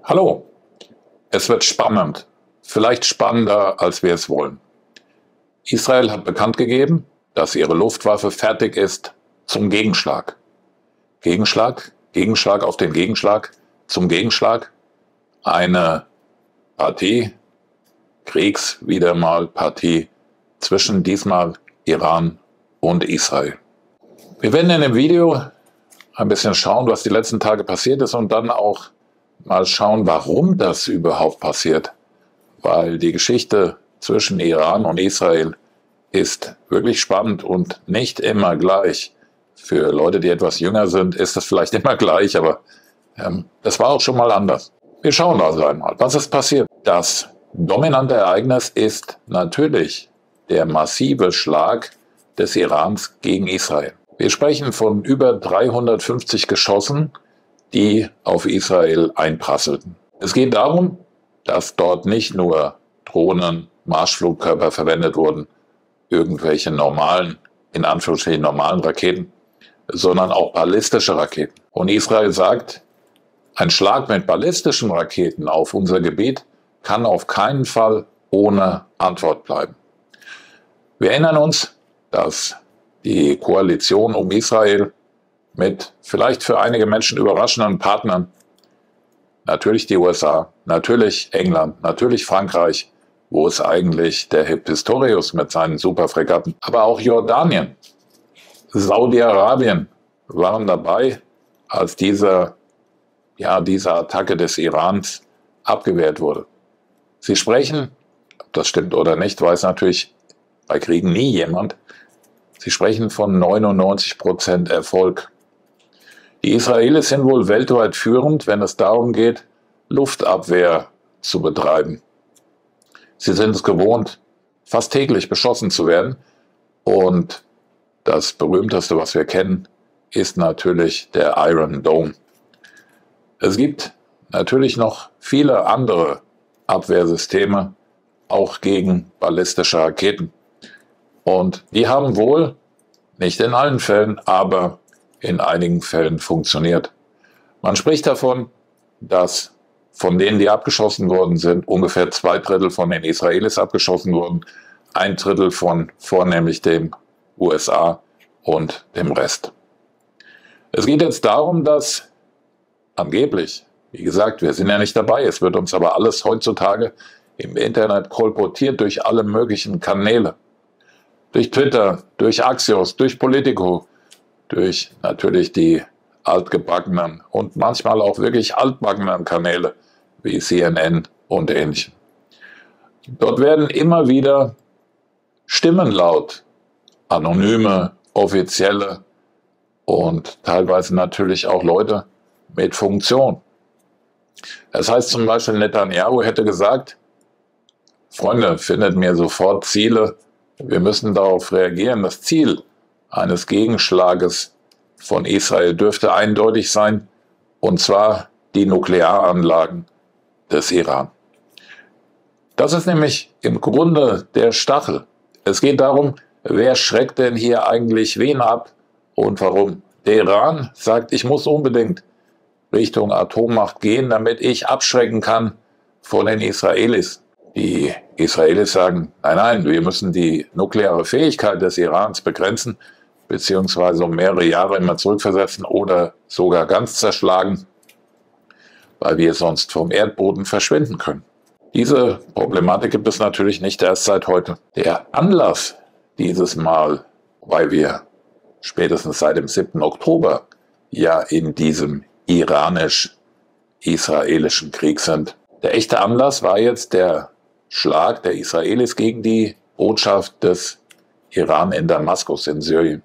Hallo, es wird spannend, vielleicht spannender, als wir es wollen. Israel hat bekannt gegeben, dass ihre Luftwaffe fertig ist zum Gegenschlag. Gegenschlag, Gegenschlag auf den Gegenschlag, zum Gegenschlag. Eine Partie, wieder mal Partie zwischen diesmal Iran und Israel. Wir werden in dem Video ein bisschen schauen, was die letzten Tage passiert ist und dann auch mal schauen, warum das überhaupt passiert. Weil die Geschichte zwischen Iran und Israel ist wirklich spannend und nicht immer gleich. Für Leute, die etwas jünger sind, ist das vielleicht immer gleich, aber das war auch schon mal anders. Wir schauen also einmal, was ist passiert. Das dominante Ereignis ist natürlich der massive Schlag des Irans gegen Israel. Wir sprechen von über 350 Geschossen, die auf Israel einprasselten. Es geht darum, dass dort nicht nur Drohnen, Marschflugkörper verwendet wurden, irgendwelche normalen, in Anführungsstrichen normalen Raketen, sondern auch ballistische Raketen. Und Israel sagt, ein Schlag mit ballistischen Raketen auf unser Gebiet kann auf keinen Fall ohne Antwort bleiben. Wir erinnern uns, dass die Koalition um Israel mit vielleicht für einige Menschen überraschenden Partnern, natürlich die USA, natürlich England, natürlich Frankreich, wo es eigentlich der Pistorius mit seinen Superfregatten, aber auch Jordanien, Saudi-Arabien waren dabei, als diese Attacke des Irans abgewehrt wurde. Sie sprechen, ob das stimmt oder nicht, weiß natürlich bei Kriegen nie jemand, sie sprechen von 99% Erfolg. Die Israelis sind wohl weltweit führend, wenn es darum geht, Luftabwehr zu betreiben. Sie sind es gewohnt, fast täglich beschossen zu werden. Und das berühmteste, was wir kennen, ist natürlich der Iron Dome. Es gibt natürlich noch viele andere Abwehrsysteme, auch gegen ballistische Raketen. Und die haben wohl, nicht in allen Fällen, aber in einigen Fällen funktioniert. Man spricht davon, dass von denen, die abgeschossen worden sind, ungefähr 2/3 von den Israelis abgeschossen wurden, 1/3 von vornehmlich den USA und dem Rest. Es geht jetzt darum, dass angeblich, wie gesagt, wir sind ja nicht dabei, es wird uns aber alles heutzutage im Internet kolportiert durch alle möglichen Kanäle. Durch Twitter, durch Axios, durch Politico, durch natürlich die altgebackenen und manchmal auch wirklich altbackenen Kanäle wie CNN und ähnlichem. Dort werden immer wieder Stimmen laut, anonyme, offizielle und teilweise natürlich auch Leute mit Funktion. Das heißt zum Beispiel, Netanyahu hätte gesagt, Freunde, findet mir sofort Ziele, wir müssen darauf reagieren. Das Ziel eines Gegenschlages von Israel dürfte eindeutig sein, und zwar die Nuklearanlagen des Iran. Das ist nämlich im Grunde der Stachel. Es geht darum, wer schreckt denn hier eigentlich wen ab und warum. Der Iran sagt, ich muss unbedingt Richtung Atommacht gehen, damit ich abschrecken kann vor den Israelis. Die Israelis sagen, nein, nein, wir müssen die nukleare Fähigkeit des Irans begrenzen, beziehungsweise um mehrere Jahre immer zurückversetzen oder sogar ganz zerschlagen, weil wir sonst vom Erdboden verschwinden können. Diese Problematik gibt es natürlich nicht erst seit heute. Der Anlass dieses Mal, weil wir spätestens seit dem 7. Oktober ja in diesem iranisch-israelischen Krieg sind. Der echte Anlass war jetzt der Schlag der Israelis gegen die Botschaft des Iran in Damaskus in Syrien.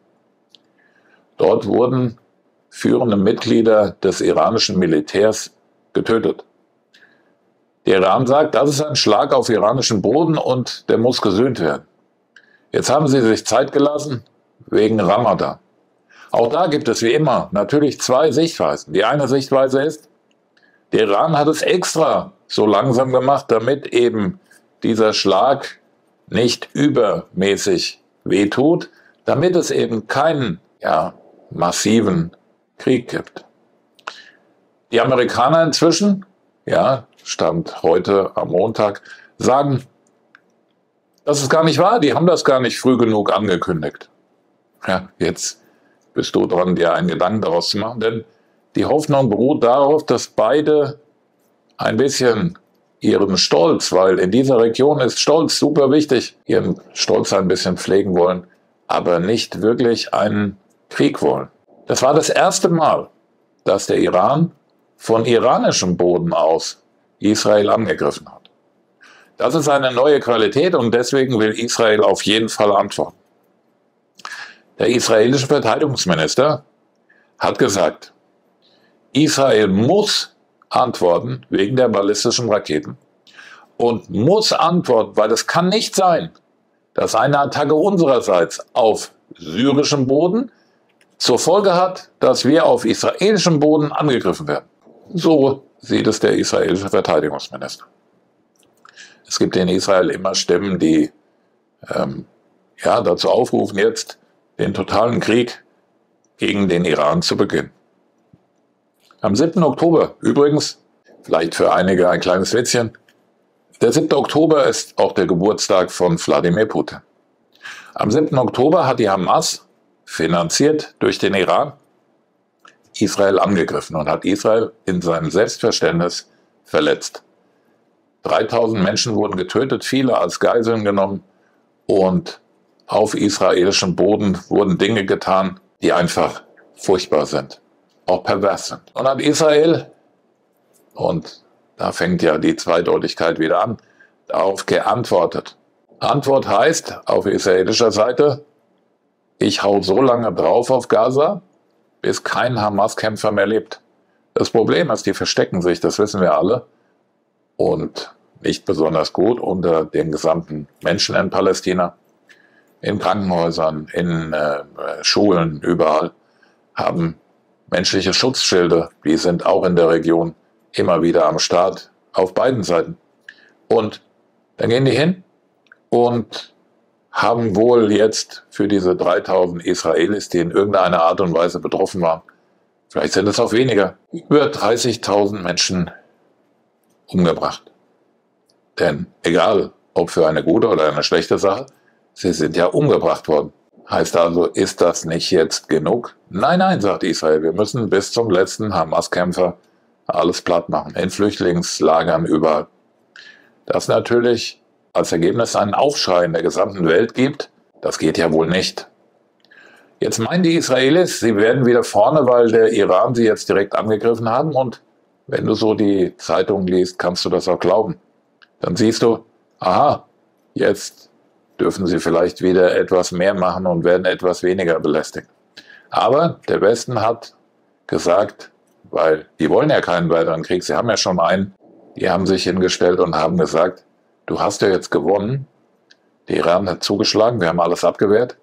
Dort wurden führende Mitglieder des iranischen Militärs getötet. Der Iran sagt, das ist ein Schlag auf iranischen Boden und der muss gesühnt werden. Jetzt haben sie sich Zeit gelassen wegen Ramadan. Auch da gibt es wie immer natürlich zwei Sichtweisen. Die eine Sichtweise ist, der Iran hat es extra so langsam gemacht, damit eben dieser Schlag nicht übermäßig wehtut, damit es eben keinen massiven Krieg gibt. Die Amerikaner inzwischen ja, Stand heute am Montag, sagen, das ist gar nicht wahr, die haben das gar nicht früh genug angekündigt. Ja, jetzt bist du dran, dir einen Gedanken daraus zu machen, denn die Hoffnung beruht darauf, dass beide ein bisschen ihren Stolz, weil in dieser Region ist Stolz super wichtig, ihren Stolz ein bisschen pflegen wollen, aber nicht wirklich einen Krieg wollen. Das war das erste Mal, dass der Iran von iranischem Boden aus Israel angegriffen hat. Das ist eine neue Qualität und deswegen will Israel auf jeden Fall antworten. Der israelische Verteidigungsminister hat gesagt, Israel muss antworten wegen der ballistischen Raketen und muss antworten, weil es kann nicht sein, dass eine Attacke unsererseits auf syrischem Boden zur Folge hat, dass wir auf israelischem Boden angegriffen werden. So sieht es der israelische Verteidigungsminister. Es gibt in Israel immer Stimmen, die dazu aufrufen, jetzt den totalen Krieg gegen den Iran zu beginnen. Am 7. Oktober, übrigens, vielleicht für einige ein kleines Witzchen, der 7. Oktober ist auch der Geburtstag von Wladimir Putin. Am 7. Oktober hat die Hamas, finanziert durch den Iran, Israel angegriffen und hat Israel in seinem Selbstverständnis verletzt. 3000 Menschen wurden getötet, viele als Geiseln genommen und auf israelischem Boden wurden Dinge getan, die einfach furchtbar sind, auch pervers sind. Und hat Israel, und da fängt ja die Zweideutigkeit wieder an, darauf geantwortet. Antwort heißt auf israelischer Seite, ich hau so lange drauf auf Gaza, bis kein Hamas-Kämpfer mehr lebt. Das Problem ist, die verstecken sich, das wissen wir alle, und nicht besonders gut unter den gesamten Menschen in Palästina, in Krankenhäusern, in Schulen, überall, haben menschliche Schutzschilde, die sind auch in der Region immer wieder am Start, auf beiden Seiten. Und dann gehen die hin und haben wohl jetzt für diese 3000 Israelis, die in irgendeiner Art und Weise betroffen waren, vielleicht sind es auch weniger, über 30.000 Menschen umgebracht. Denn egal, ob für eine gute oder eine schlechte Sache, sie sind ja umgebracht worden. Heißt also, ist das nicht jetzt genug? Nein, nein, sagt Israel, wir müssen bis zum letzten Hamas-Kämpfer alles platt machen, in Flüchtlingslagern überall. Das natürlich als Ergebnis einen Aufschrei in der gesamten Welt gibt, das geht ja wohl nicht. Jetzt meinen die Israelis, sie werden wieder vorne, weil der Iran sie jetzt direkt angegriffen haben, und wenn du so die Zeitung liest, kannst du das auch glauben. Dann siehst du, aha, jetzt dürfen sie vielleicht wieder etwas mehr machen und werden etwas weniger belästigt. Aber der Westen hat gesagt, weil die wollen ja keinen weiteren Krieg, sie haben ja schon einen, die haben sich hingestellt und haben gesagt, du hast ja jetzt gewonnen, der Iran hat zugeschlagen, wir haben alles abgewehrt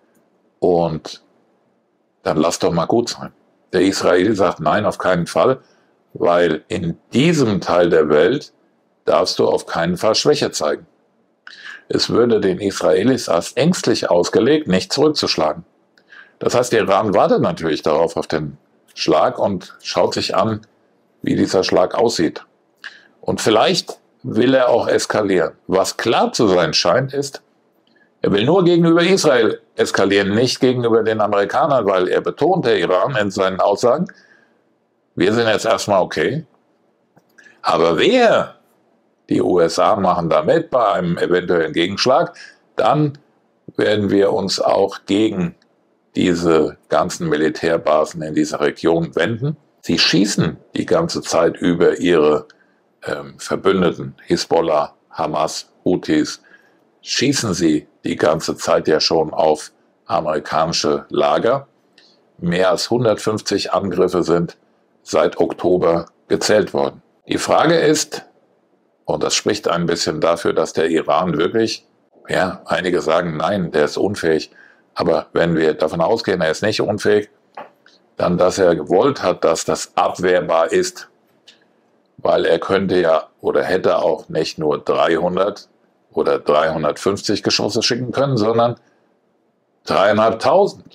und dann lass doch mal gut sein. Der Israel sagt, nein, auf keinen Fall, weil in diesem Teil der Welt darfst du auf keinen Fall Schwäche zeigen. Es würde den Israelis als ängstlich ausgelegt, nicht zurückzuschlagen. Das heißt, der Iran wartet natürlich darauf, auf den Schlag, und schaut sich an, wie dieser Schlag aussieht. Und vielleicht will er auch eskalieren. Was klar zu sein scheint, ist, er will nur gegenüber Israel eskalieren, nicht gegenüber den Amerikanern, weil er betont, der Iran, in seinen Aussagen, wir sind jetzt erstmal okay, aber die USA machen da mit bei einem eventuellen Gegenschlag, dann werden wir uns auch gegen diese ganzen Militärbasen in dieser Region wenden. Sie schießen die ganze Zeit über ihre Verbündeten, Hisbollah, Hamas, Houthis, schießen sie die ganze Zeit ja schon auf amerikanische Lager. Mehr als 150 Angriffe sind seit Oktober gezählt worden. Die Frage ist, und das spricht ein bisschen dafür, dass der Iran wirklich, ja, einige sagen, nein, der ist unfähig, aber wenn wir davon ausgehen, er ist nicht unfähig, dann, dass er gewollt hat, dass das abwehrbar ist, weil er könnte ja oder hätte auch nicht nur 300 oder 350 Geschosse schicken können, sondern 3.500.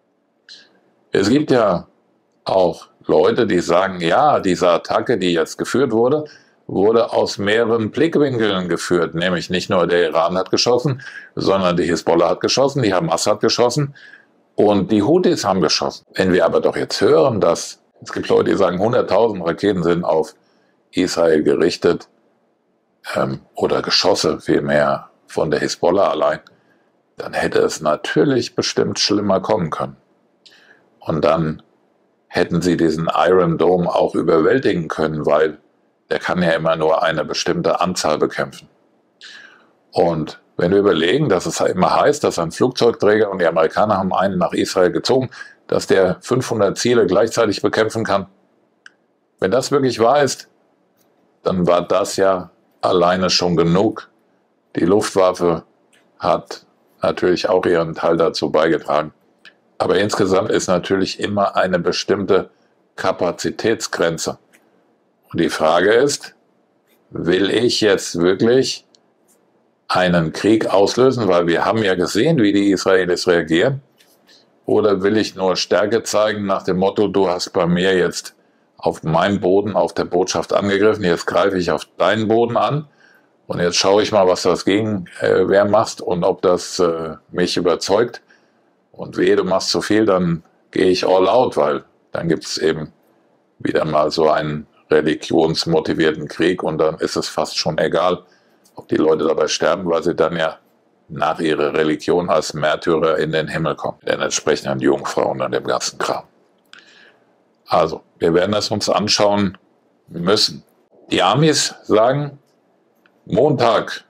Es gibt ja auch Leute, die sagen, ja, diese Attacke, die jetzt geführt wurde, wurde aus mehreren Blickwinkeln geführt, nämlich nicht nur der Iran hat geschossen, sondern die Hisbollah hat geschossen, die Hamas hat geschossen und die Houthis haben geschossen. Wenn wir aber doch jetzt hören, dass es gibt Leute, die sagen, 100.000 Raketen sind auf Israel gerichtet oder Geschosse vielmehr von der Hisbollah allein, dann hätte es natürlich bestimmt schlimmer kommen können. Und dann hätten sie diesen Iron Dome auch überwältigen können, weil der kann ja immer nur eine bestimmte Anzahl bekämpfen. Und wenn wir überlegen, dass es immer heißt, dass ein Flugzeugträger, und die Amerikaner haben einen nach Israel gezogen, dass der 500 Ziele gleichzeitig bekämpfen kann. Wenn das wirklich wahr ist, dann war das ja alleine schon genug. Die Luftwaffe hat natürlich auch ihren Teil dazu beigetragen. Aber insgesamt ist natürlich immer eine bestimmte Kapazitätsgrenze. Und die Frage ist, will ich jetzt wirklich einen Krieg auslösen, weil wir haben ja gesehen, wie die Israelis reagieren, oder will ich nur Stärke zeigen nach dem Motto, du hast bei mir jetzt auf meinem Boden, auf der Botschaft angegriffen, jetzt greife ich auf deinen Boden an und jetzt schaue ich mal, was du als Gegenwehr machst und ob das mich überzeugt. Und wehe, du machst zu viel, dann gehe ich all out, weil dann gibt es eben wieder mal so einen religionsmotivierten Krieg und dann ist es fast schon egal, ob die Leute dabei sterben, weil sie dann ja nach ihrer Religion als Märtyrer in den Himmel kommen, mit den entsprechenden Jungfrauen und dem ganzen Kram. Also, wir werden es uns anschauen müssen. Die Amis sagen, Montag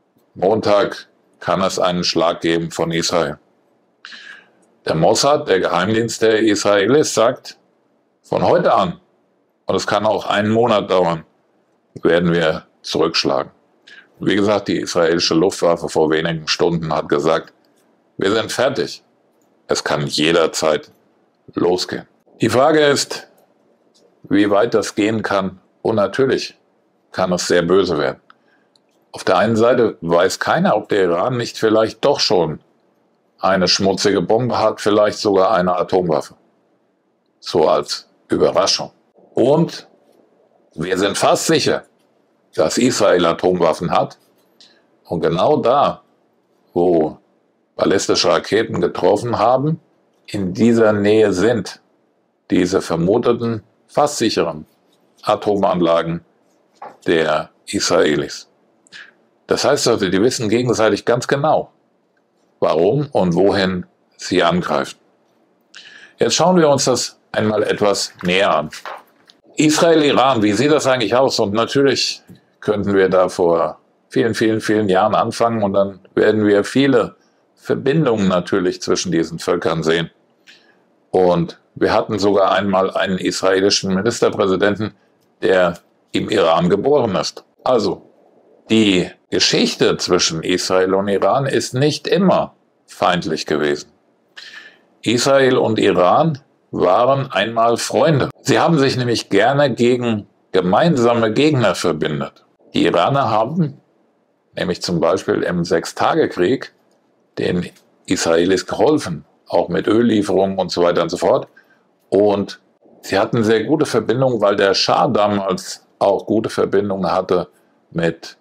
kann es einen Schlag geben von Israel. Der Mossad, der Geheimdienst der Israelis, sagt, von heute an, und es kann auch einen Monat dauern, werden wir zurückschlagen. Und wie gesagt, die israelische Luftwaffe vor wenigen Stunden hat gesagt, wir sind fertig. Es kann jederzeit losgehen. Die Frage ist, wie weit das gehen kann, und natürlich kann es sehr böse werden. Auf der einen Seite weiß keiner, ob der Iran nicht vielleicht doch schon eine schmutzige Bombe hat, vielleicht sogar eine Atomwaffe. So als Überraschung. Und wir sind fast sicher, dass Israel Atomwaffen hat. Und genau da, wo ballistische Raketen getroffen haben, in dieser Nähe sind diese vermuteten, fast sicheren Atomanlagen der Israelis. Das heißt also, die wissen gegenseitig ganz genau, warum und wohin sie angreifen. Jetzt schauen wir uns das einmal etwas näher an. Israel-Iran, wie sieht das eigentlich aus? Und natürlich könnten wir da vor vielen Jahren anfangen und dann werden wir viele Verbindungen natürlich zwischen diesen Völkern sehen. Und wir hatten sogar einmal einen israelischen Ministerpräsidenten, der im Iran geboren ist. Also, die Geschichte zwischen Israel und Iran ist nicht immer feindlich gewesen. Israel und Iran waren einmal Freunde. Sie haben sich nämlich gerne gegen gemeinsame Gegner verbündet. Die Iraner haben nämlich zum Beispiel im Sechstagekrieg den Israelis geholfen, auch mit Öllieferungen und so weiter und so fort. Und sie hatten sehr gute Verbindungen, weil der Schah damals auch gute Verbindungen hatte mit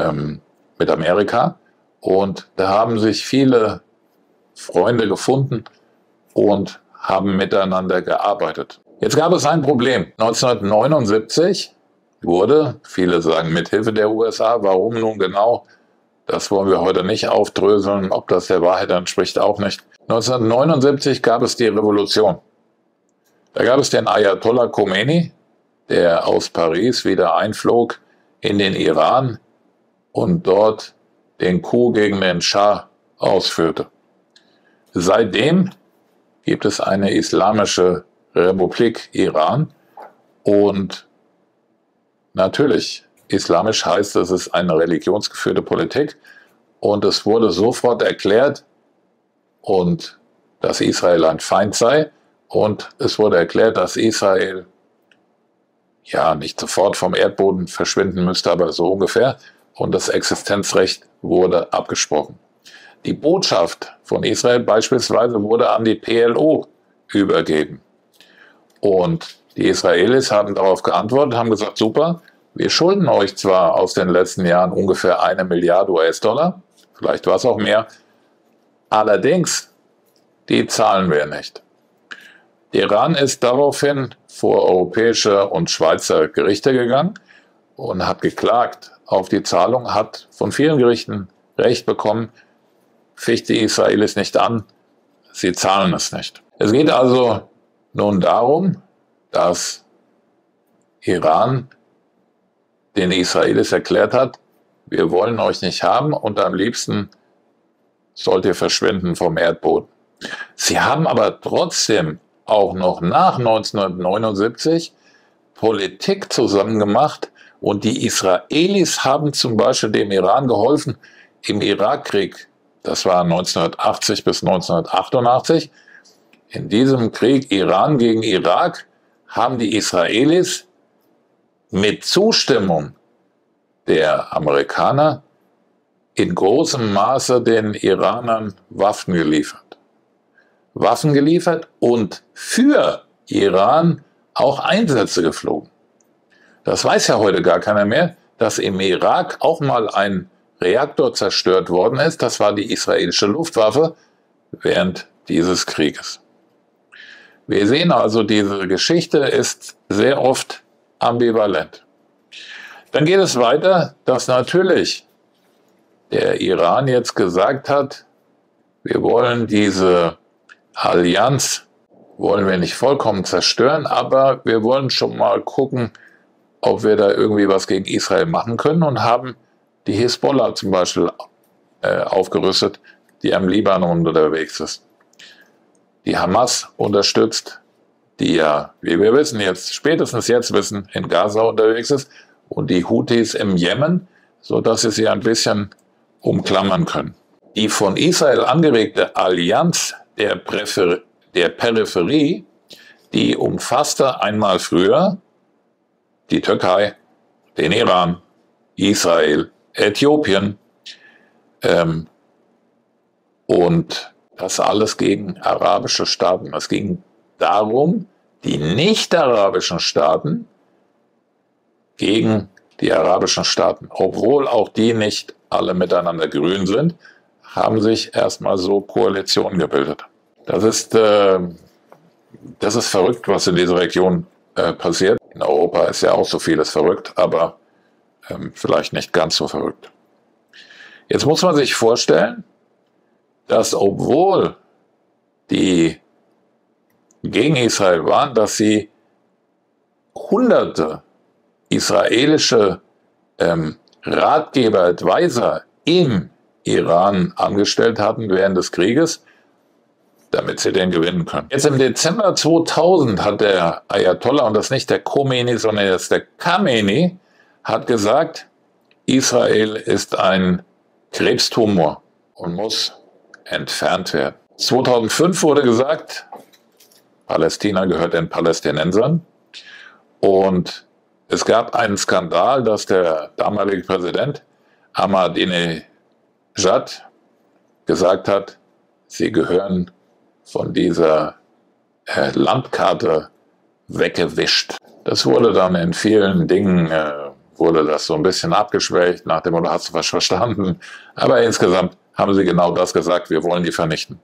Amerika. Und da haben sich viele Freunde gefunden und haben miteinander gearbeitet. Jetzt gab es ein Problem. 1979 wurde, viele sagen mit Hilfe der USA, warum nun genau, das wollen wir heute nicht aufdröseln, ob das der Wahrheit entspricht, auch nicht. 1979 gab es die Revolution. Da gab es den Ayatollah Khomeini, der aus Paris wieder einflog in den Iran und dort den Coup gegen den Schah ausführte. Seitdem gibt es eine islamische Republik Iran und natürlich, islamisch heißt, es ist eine religionsgeführte Politik und es wurde sofort erklärt, und dass Israel ein Feind sei, und es wurde erklärt, dass Israel ja nicht sofort vom Erdboden verschwinden müsste, aber so ungefähr, und das Existenzrecht wurde abgesprochen. Die Botschaft von Israel beispielsweise wurde an die PLO übergeben. Und die Israelis haben darauf geantwortet, haben gesagt, super, wir schulden euch zwar aus den letzten Jahren ungefähr 1 Milliarde US-Dollar, vielleicht war es auch mehr, allerdings, die zahlen wir nicht. Iran ist daraufhin vor europäische und Schweizer Gerichte gegangen und hat geklagt auf die Zahlung, hat von vielen Gerichten Recht bekommen, ficht die Israelis nicht an, sie zahlen es nicht. Es geht also nun darum, dass Iran den Israelis erklärt hat, wir wollen euch nicht haben und am liebsten sollt ihr verschwinden vom Erdboden. Sie haben aber trotzdem auch noch nach 1979 Politik zusammen gemacht und die Israelis haben zum Beispiel dem Iran geholfen im Irakkrieg. Das war 1980 bis 1988. In diesem Krieg Iran gegen Irak haben die Israelis mit Zustimmung der Amerikaner in großem Maße den Iranern Waffen geliefert. Waffen geliefert und für Iran auch Einsätze geflogen. Das weiß ja heute gar keiner mehr, dass im Irak auch mal ein Reaktor zerstört worden ist. Das war die israelische Luftwaffe während dieses Krieges. Wir sehen also, diese Geschichte ist sehr oft ambivalent. Dann geht es weiter, dass natürlich der Iran jetzt gesagt hat, wir wollen diese Allianz, wollen wir nicht vollkommen zerstören, aber wir wollen schon mal gucken, ob wir da irgendwie was gegen Israel machen können und haben die Hisbollah zum Beispiel aufgerüstet, die am Libanon unterwegs ist. Die Hamas unterstützt, die ja, wie wir wissen, spätestens jetzt wissen, in Gaza unterwegs ist und die Houthis im Jemen, sodass sie ein bisschen umklammern können. Die von Israel angeregte Allianz der Peripherie, die umfasste einmal früher die Türkei, den Iran, Israel, Äthiopien und das alles gegen arabische Staaten. Es ging darum, die nicht-arabischen Staaten gegen die arabischen Staaten, obwohl auch die nicht alle miteinander grün sind, haben sich erstmal so Koalitionen gebildet. Das ist verrückt, was in dieser Region passiert. In Europa ist ja auch so vieles verrückt, aber vielleicht nicht ganz so verrückt. Jetzt muss man sich vorstellen, dass obwohl die gegen Israel waren, dass sie hunderte israelische Ratgeber, Advisor im Iran angestellt hatten während des Krieges, damit sie den gewinnen können. Jetzt im Dezember 2000 hat der Ayatollah, und das ist nicht der Khomeini, sondern das ist der Khamenei, hat gesagt, Israel ist ein Krebstumor und muss entfernt werden. 2005 wurde gesagt, Palästina gehört den Palästinensern und es gab einen Skandal, dass der damalige Präsident Ahmadinejad gesagt hat, sie gehören von dieser Landkarte weggewischt. Das wurde dann in vielen Dingen, wurde das so ein bisschen abgeschwächt, nach dem Motto, hast du was verstanden? Aber insgesamt haben sie genau das gesagt, wir wollen die vernichten.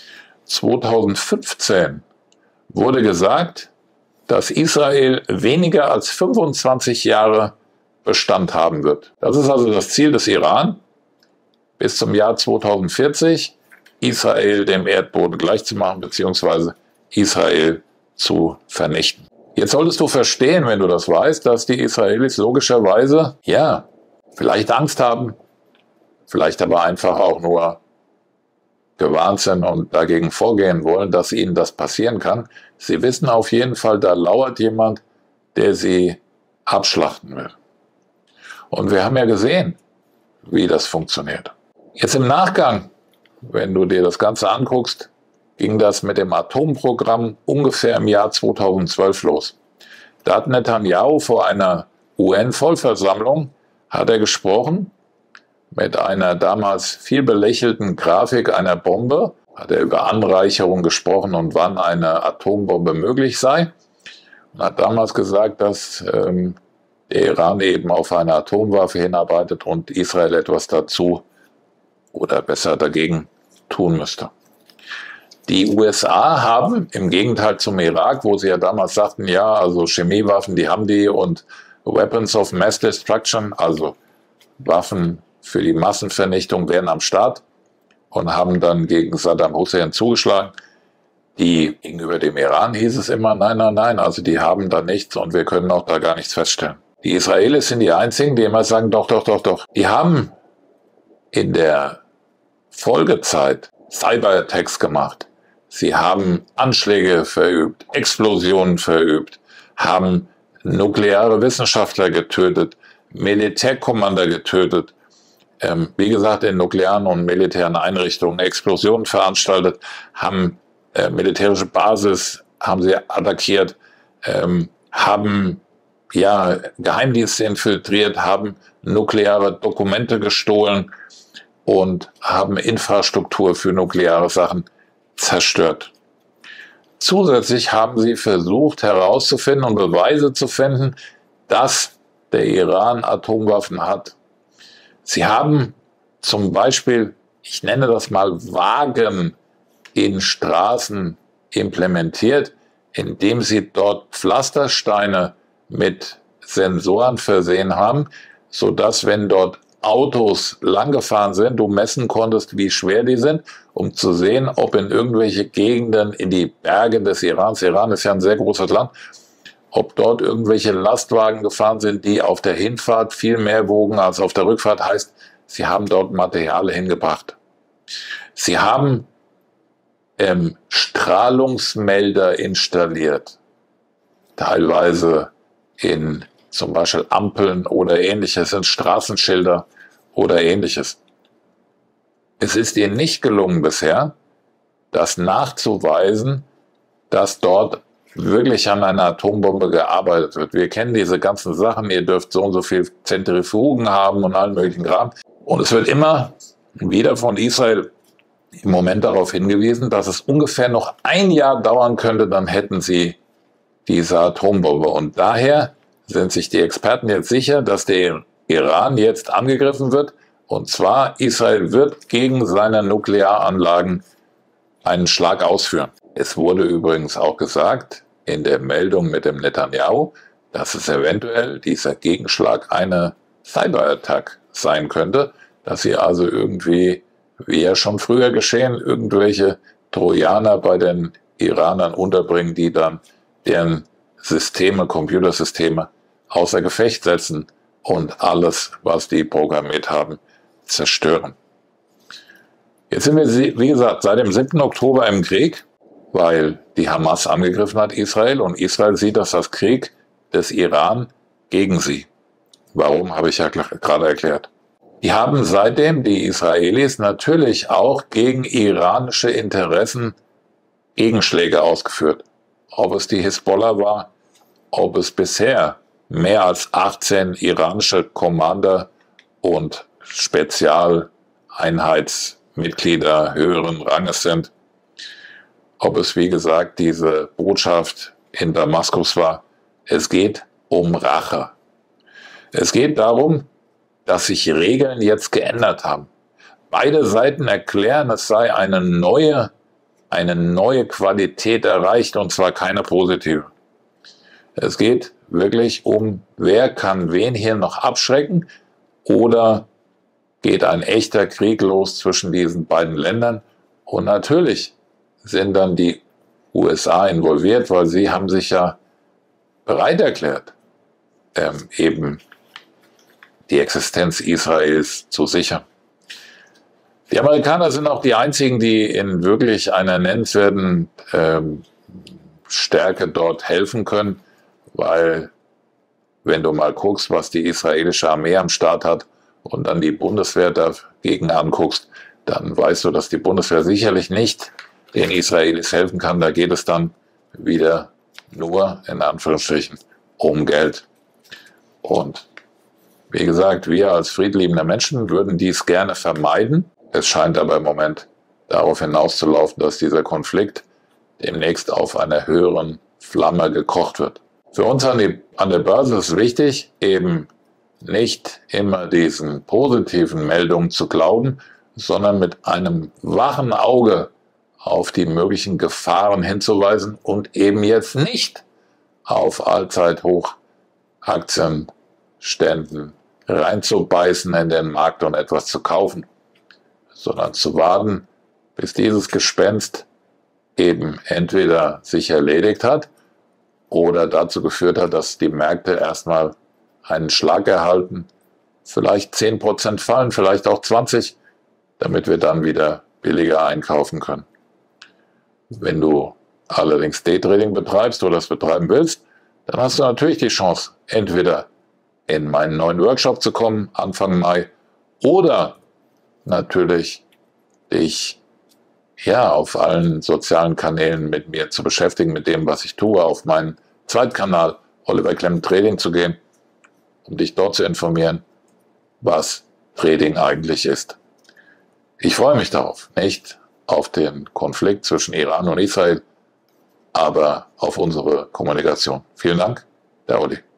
2015 wurde gesagt, dass Israel weniger als 25 Jahre Bestand haben wird. Das ist also das Ziel des Iran, bis zum Jahr 2040 Israel dem Erdboden gleichzumachen, beziehungsweise Israel zu vernichten. Jetzt solltest du verstehen, wenn du das weißt, dass die Israelis logischerweise, ja, vielleicht Angst haben, vielleicht aber einfach auch nur gewarnt sind und dagegen vorgehen wollen, dass ihnen das passieren kann. Sie wissen auf jeden Fall, da lauert jemand, der sie abschlachten will. Und wir haben ja gesehen, wie das funktioniert. Jetzt im Nachgang, wenn du dir das Ganze anguckst, ging das mit dem Atomprogramm ungefähr im Jahr 2012 los. Da hat Netanyahu vor einer UN-Vollversammlung, hat er gesprochen, mit einer damals viel belächelten Grafik einer Bombe, hat er über Anreicherung gesprochen und wann eine Atombombe möglich sei. Und hat damals gesagt, dass der Iran eben auf eine Atomwaffe hinarbeitet und Israel etwas dazu oder besser dagegen tun müsste. Die USA haben im Gegenteil zum Irak, wo sie ja damals sagten, ja, also Chemiewaffen, die haben die und Weapons of Mass Destruction, also Waffen für die Massenvernichtung, wären am Start und haben dann gegen Saddam Hussein zugeschlagen. Die gegenüber dem Iran hieß es immer, nein, nein, nein, also die haben da nichts und wir können auch da gar nichts feststellen. Die Israelis sind die einzigen, die immer sagen, doch, doch, doch, doch. Die haben in der Folgezeit Cyberattacks gemacht. Sie haben Anschläge verübt, Explosionen verübt, haben nukleare Wissenschaftler getötet, Militärkommander getötet, wie gesagt, in nuklearen und militären Einrichtungen Explosionen veranstaltet, haben militärische Basis, haben sie attackiert, haben ja, Geheimdienste infiltriert, haben nukleare Dokumente gestohlen und haben Infrastruktur für nukleare Sachen zerstört. Zusätzlich haben sie versucht herauszufinden und Beweise zu finden, dass der Iran Atomwaffen hat. Sie haben zum Beispiel, ich nenne das mal Wagen in Straßen implementiert, indem sie dort Pflastersteine mit Sensoren versehen haben, sodass, wenn dort Autos langgefahren sind, du messen konntest, wie schwer die sind, um zu sehen, ob in irgendwelche Gegenden, in die Berge des Irans, Iran ist ja ein sehr großes Land, ob dort irgendwelche Lastwagen gefahren sind, die auf der Hinfahrt viel mehr wogen als auf der Rückfahrt, heißt, sie haben dort Material hingebracht. Sie haben Strahlungsmelder installiert, teilweise in zum Beispiel Ampeln oder ähnliches, in Straßenschilder oder ähnliches. Es ist ihnen nicht gelungen bisher, das nachzuweisen, dass dort wirklich an einer Atombombe gearbeitet wird. Wir kennen diese ganzen Sachen, ihr dürft so und so viel Zentrifugen haben und allen möglichen Kram. Und es wird immer wieder von Israel im Moment darauf hingewiesen, dass es ungefähr noch ein Jahr dauern könnte, dann hätten sie diese Atombombe. Und daher sind sich die Experten jetzt sicher, dass der Iran jetzt angegriffen wird. Und zwar, Israel wird gegen seine Nuklearanlagen einen Schlag ausführen. Es wurde übrigens auch gesagt in der Meldung mit dem Netanyahu, dass es eventuell dieser Gegenschlag eine Cyberattack sein könnte, dass sie also irgendwie, wie ja schon früher geschehen, irgendwelche Trojaner bei den Iranern unterbringen, die dann deren Systeme, Computersysteme außer Gefecht setzen und alles, was die programmiert haben, zerstören. Jetzt sind wir, wie gesagt, seit dem 7. Oktober im Krieg, weil die Hamas angegriffen hat Israel und Israel sieht das als Krieg des Iran gegen sie. Warum, habe ich ja gerade erklärt. Die haben seitdem, die Israelis, natürlich auch gegen iranische Interessen Gegenschläge ausgeführt. Ob es die Hisbollah war, ob es bisher mehr als 18 iranische Commander und Spezialeinheitsmitglieder höheren Ranges sind, ob es, wie gesagt, diese Botschaft in Damaskus war. Es geht um Rache. Es geht darum, dass sich Regeln jetzt geändert haben. Beide Seiten erklären, es sei eine neue Qualität erreicht, und zwar keine positive. Es geht wirklich um, wer kann wen hier noch abschrecken, oder geht ein echter Krieg los zwischen diesen beiden Ländern. Und natürlich sind dann die USA involviert, weil sie haben sich ja bereit erklärt, eben die Existenz Israels zu sichern. Die Amerikaner sind auch die einzigen, die in wirklich einer nennenswerten Stärke dort helfen können, weil, wenn du mal guckst, was die israelische Armee am Start hat und dann die Bundeswehr dagegen anguckst, dann weißt du, dass die Bundeswehr sicherlich nicht den Israelis helfen kann. Da geht es dann wieder nur, in Anführungsstrichen, um Geld. Und wie gesagt, wir als friedliebende Menschen würden dies gerne vermeiden. Es scheint aber im Moment darauf hinauszulaufen, dass dieser Konflikt demnächst auf einer höheren Flamme gekocht wird. Für uns an der Börse ist wichtig, eben nicht immer diesen positiven Meldungen zu glauben, sondern mit einem wachen Auge auf die möglichen Gefahren hinzuweisen und eben jetzt nicht auf Allzeithoch-Aktienständen reinzubeißen in den Markt und etwas zu kaufen, sondern zu warten, bis dieses Gespenst eben entweder sich erledigt hat oder dazu geführt hat, dass die Märkte erstmal einen Schlag erhalten, vielleicht 10% fallen, vielleicht auch 20%, damit wir dann wieder billiger einkaufen können. Wenn du allerdings Daytrading betreibst oder das betreiben willst, dann hast du natürlich die Chance, entweder in meinen neuen Workshop zu kommen, Anfang Mai, oder natürlich dich auf allen sozialen Kanälen mit mir zu beschäftigen, mit dem, was ich tue, auf meinen Zweitkanal Oliver Klemm Trading zu gehen, um dich dort zu informieren, was Trading eigentlich ist. Ich freue mich darauf, nicht auf den Konflikt zwischen Iran und Israel, aber auf unsere Kommunikation. Vielen Dank, der Olli.